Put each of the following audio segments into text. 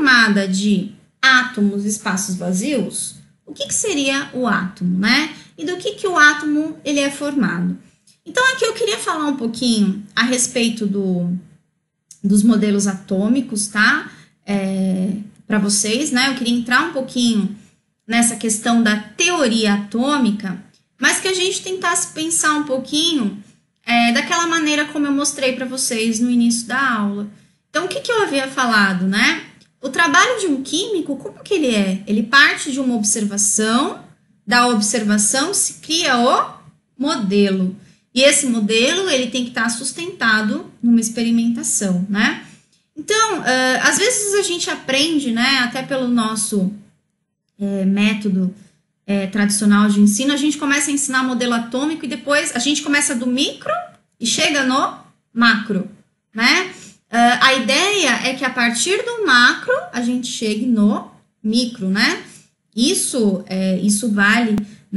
formada de átomos e espaços vazios, o que seria o átomo, né? E do que o átomo ele é formado. Então, aqui eu queria falar um pouquinho a respeito dos modelos atômicos, tá? Para vocês, né? Eu queria entrar um pouquinho nessa questão da teoria atômica, mas que a gente tentasse pensar um pouquinho daquela maneira como eu mostrei para vocês no início da aula. Então, o que eu havia falado, né? O trabalho de um químico, como que ele é? Ele parte de uma observação, da observação se cria o modelo. E esse modelo, ele tem que estar sustentado numa experimentação, né? Então, às vezes a gente aprende, né, até pelo nosso método tradicional de ensino, a gente começa a ensinar modelo atômico e depois a gente começa do micro e chega no macro, né? A ideia é que a partir do macro a gente chegue no micro, né? Isso vale,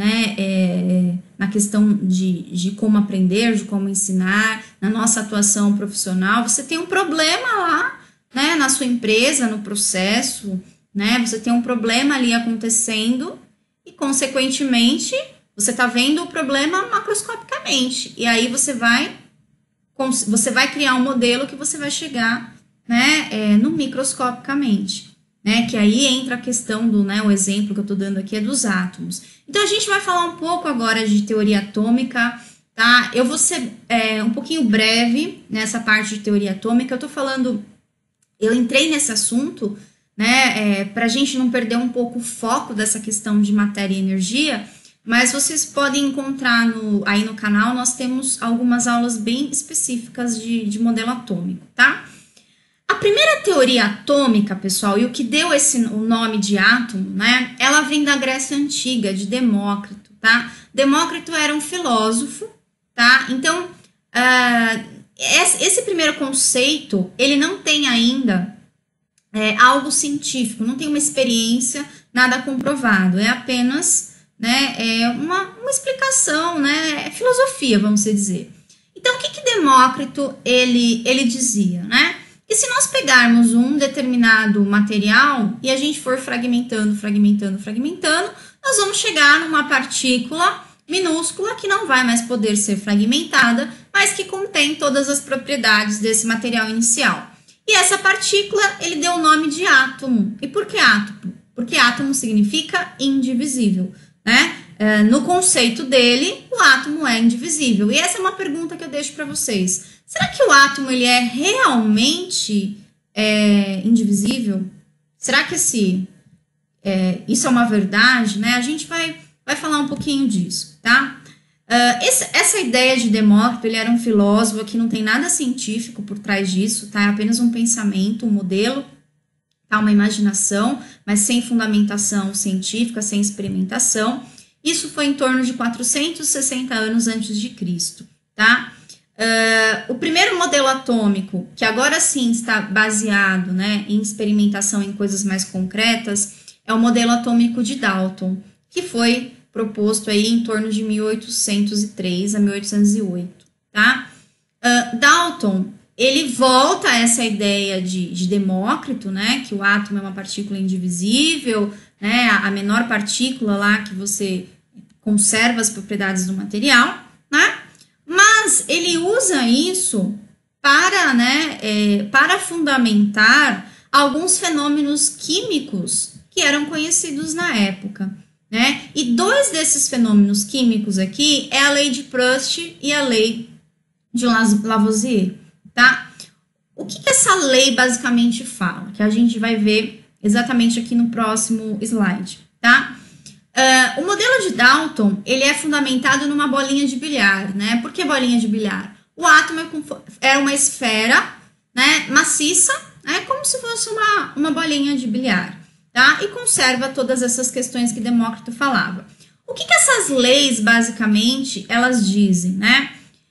né, na questão de como aprender, de como ensinar, na nossa atuação profissional. Você tem um problema lá, né, na sua empresa, no processo, né? Você tem um problema ali acontecendo e, consequentemente, você está vendo o problema macroscopicamente. E aí você vai criar um modelo que você vai chegar, né, no microscopicamente, né? Que aí entra a questão do, né, o exemplo que eu estou dando aqui é dos átomos. Então, a gente vai falar um pouco agora de teoria atômica, tá? Eu vou ser um pouquinho breve nessa parte de teoria atômica. Eu entrei nesse assunto, né, para a gente não perder um pouco o foco dessa questão de matéria e energia, mas vocês podem encontrar aí no canal, nós temos algumas aulas bem específicas de modelo atômico, tá? A primeira teoria atômica, pessoal, e o que deu o nome de átomo, né, ela vem da Grécia Antiga, de Demócrito, tá? Demócrito era um filósofo, tá? Então, esse primeiro conceito, ele não tem ainda algo científico, não tem uma experiência, nada comprovado, é apenas, né, uma explicação, né, filosofia, vamos dizer. Então, o que Demócrito ele dizia, né? Que se nós pegarmos um determinado material e a gente for fragmentando, nós vamos chegar numa partícula minúscula que não vai mais poder ser fragmentada, mas que contém todas as propriedades desse material inicial. E essa partícula, ele deu o nome de átomo. E por que átomo? Porque átomo significa indivisível, né? No conceito dele, o átomo é indivisível. E essa é uma pergunta que eu deixo para vocês. Será que o átomo ele é realmente indivisível? Será que isso é uma verdade, né? A gente vai falar um pouquinho disso, tá? Essa ideia de Demócrito, ele era um filósofo que não tem nada científico por trás disso, tá? É apenas um pensamento, um modelo, tá? Uma imaginação, mas sem fundamentação científica, sem experimentação. Isso foi em torno de 460 anos antes de Cristo, tá? O primeiro modelo atômico, que agora sim está baseado, né, em experimentação em coisas mais concretas, é o modelo atômico de Dalton, que foi proposto aí em torno de 1803 a 1808, tá? Dalton, ele volta a essa ideia de Demócrito, né, que o átomo é uma partícula indivisível, né, a menor partícula lá que você conserva as propriedades do material, né? Mas ele usa isso para, né, para fundamentar alguns fenômenos químicos que eram conhecidos na época, né? E dois desses fenômenos químicos aqui é a lei de Proust e a lei de Lavoisier, tá? O que essa lei basicamente fala? Que a gente vai ver exatamente aqui no próximo slide, tá? O modelo de Dalton, ele é fundamentado numa bolinha de bilhar, né? Por que bolinha de bilhar? O átomo é uma esfera, né, maciça, né, como se fosse uma bolinha de bilhar, tá? E conserva todas essas questões que Demócrito falava. O que essas leis, basicamente, elas dizem, né?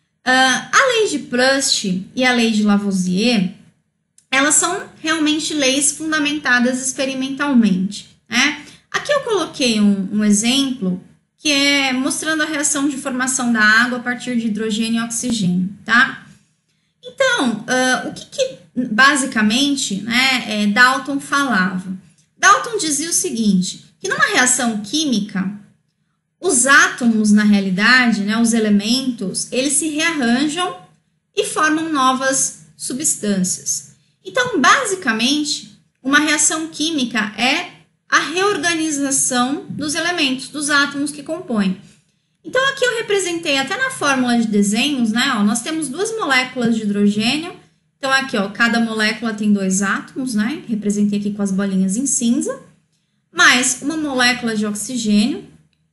A lei de Proust e a lei de Lavoisier, elas são realmente leis fundamentadas experimentalmente, né? Aqui eu coloquei um exemplo que é mostrando a reação de formação da água a partir de hidrogênio e oxigênio, tá? Então, o que basicamente, né, Dalton falava? Dalton dizia o seguinte, que numa reação química, os átomos, na realidade, né, os elementos, eles se rearranjam e formam novas substâncias. Então, basicamente, uma reação química é a reorganização dos elementos, dos átomos que compõem. Então, aqui eu representei até na fórmula de desenhos, né? Ó, nós temos duas moléculas de hidrogênio. Então, aqui, ó, cada molécula tem dois átomos, né? Representei aqui com as bolinhas em cinza. Mais uma molécula de oxigênio,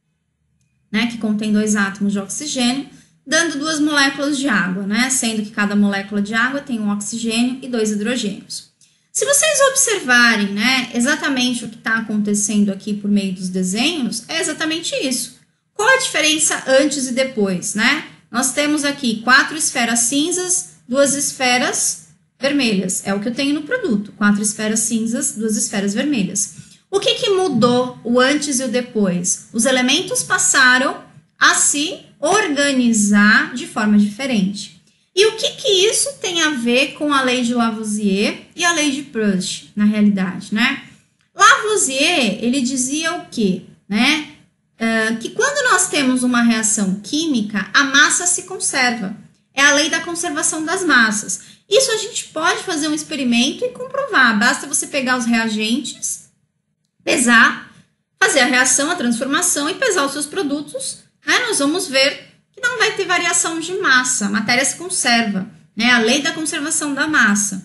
né? Que contém dois átomos de oxigênio, dando duas moléculas de água, né? Sendo que cada molécula de água tem um oxigênio e dois hidrogênios. Se vocês observarem, né, exatamente o que está acontecendo aqui por meio dos desenhos, é exatamente isso. Qual a diferença antes e depois, né? Nós temos aqui 4 esferas cinzas, 2 esferas vermelhas. É o que eu tenho no produto. 4 esferas cinzas, 2 esferas vermelhas. O que mudou o antes e o depois? Os elementos passaram a se organizar de forma diferente. E o que isso tem a ver com a lei de Lavoisier e a lei de Proust, na realidade, né? Lavoisier, ele dizia o quê? Né? Que quando nós temos uma reação química, a massa se conserva. É a lei da conservação das massas. Isso a gente pode fazer um experimento e comprovar. Basta você pegar os reagentes, pesar, fazer a reação, a transformação e pesar os seus produtos. Né? Nós vamos ver que não vai ter variação de massa. A matéria se conserva. Né? A lei da conservação da massa.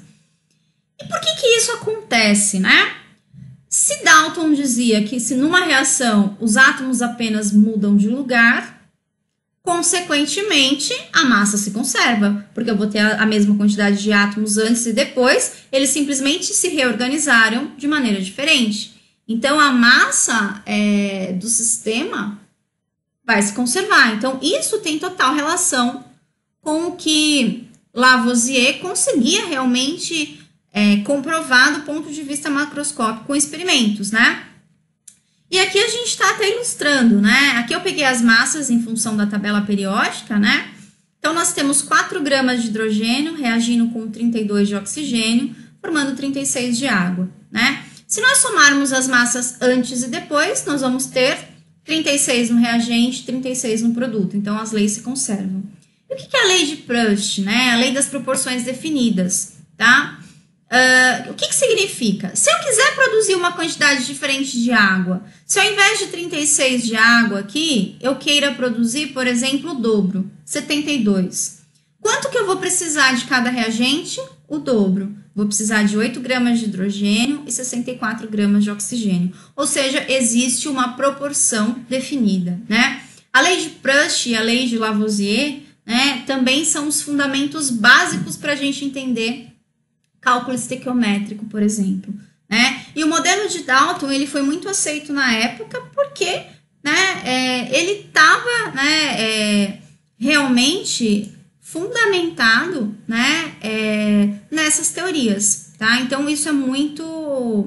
E por que isso acontece, né? Se Dalton dizia que se numa reação os átomos apenas mudam de lugar, consequentemente a massa se conserva, porque eu vou ter a mesma quantidade de átomos antes e depois, eles simplesmente se reorganizaram de maneira diferente. Então a massa do sistema vai se conservar. Então isso tem total relação com o que Lavoisier conseguia realmente comprovar do ponto de vista macroscópico com experimentos, né? E aqui a gente está até ilustrando, né? Aqui eu peguei as massas em função da tabela periódica, né? Então, nós temos 4 gramas de hidrogênio reagindo com 32 de oxigênio, formando 36 de água, né? Se nós somarmos as massas antes e depois, nós vamos ter 36 no reagente, 36 no produto. Então, as leis se conservam. E o que é a lei de Proust, né? A lei das proporções definidas, tá? O que significa? Se eu quiser produzir uma quantidade diferente de água, se ao invés de 36 de água aqui, eu queira produzir, por exemplo, o dobro, 72. Quanto que eu vou precisar de cada reagente? O dobro. Vou precisar de 8 gramas de hidrogênio e 64 gramas de oxigênio. Ou seja, existe uma proporção definida, né? A lei de Proust e a lei de Lavoisier, né, também são os fundamentos básicos para a gente entender cálculo estequiométrico, por exemplo, né? E o modelo de Dalton, ele foi muito aceito na época porque, né, ele estava, né, realmente fundamentado, né, nessas teorias, tá? Então, isso é muito,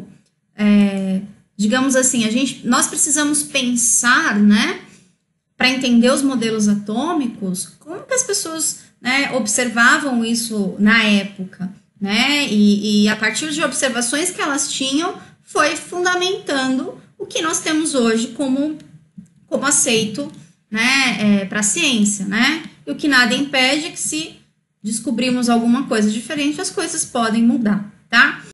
digamos assim, nós precisamos pensar, né, para entender os modelos atômicos, como que as pessoas, né, observavam isso na época, né? E a partir de observações que elas tinham, foi fundamentando o que nós temos hoje como aceito, né, para a ciência, né? E o que nada impede é que se descobrirmos alguma coisa diferente, as coisas podem mudar, tá?